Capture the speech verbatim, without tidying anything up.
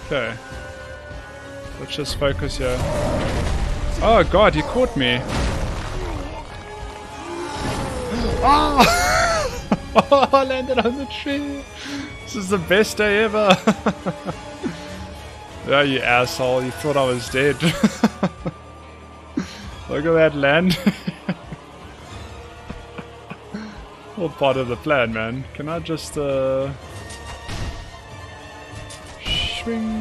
Okay. Let's just focus here. Oh god, he caught me. Oh! I landed on the tree. This is the best day ever. Yeah, you asshole. You thought I was dead. Look at that land. All part of the plan, man. Can I just, uh... swing?